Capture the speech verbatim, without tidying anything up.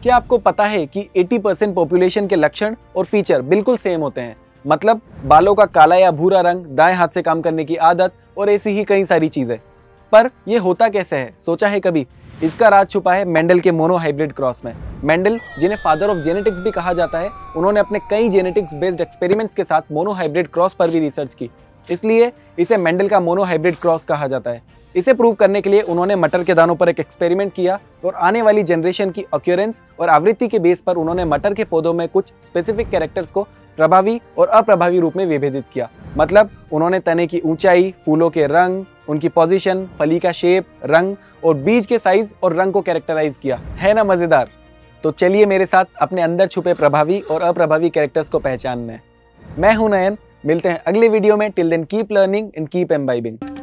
क्या आपको पता है कि अस्सी परसेंट पॉपुलेशन के लक्षण और फीचर बिल्कुल सेम होते हैं? मतलब बालों का काला या भूरा रंग, दाएं हाथ से काम करने की आदत और ऐसी ही कई सारी चीजें। पर यह होता कैसे है, सोचा है कभी? इसका राज छुपा है मेंडल के मोनो हाइब्रिड क्रॉस में। मेंडल, जिन्हें फादर ऑफ जेनेटिक्स भी कहा जाता है, उन्होंने अपने कई जेनेटिक्स बेस्ड एक्सपेरिमेंट्स के साथ मोनो हाइब्रिड क्रॉस पर भी रिसर्च की, इसलिए इसे मेंडल का मोनो हाइब्रिड क्रॉस कहा जाता है। इसे प्रूव करने के लिए उन्होंने मटर के दानों पर एक एक्सपेरिमेंट किया और आने वाली जनरेशन की ऑक्यूरेंस और आवृत्ति के बेस पर उन्होंने मटर के पौधों में कुछ स्पेसिफिक कैरेक्टर्स को प्रभावी और अप्रभावी रूप में विभेदित किया। मतलब उन्होंने तने की ऊंचाई, फूलों के रंग, उनकी पोजीशन, फली का शेप, रंग और बीज के साइज और रंग को कैरेक्टराइज किया। है ना मजेदार? तो चलिए मेरे साथ अपने अंदर छुपे प्रभावी और अप्रभावी कैरेक्टर्स को पहचानने। मैं हूं नयन, मिलते हैं अगले वीडियो में। Till then keep learning and keep imbibing.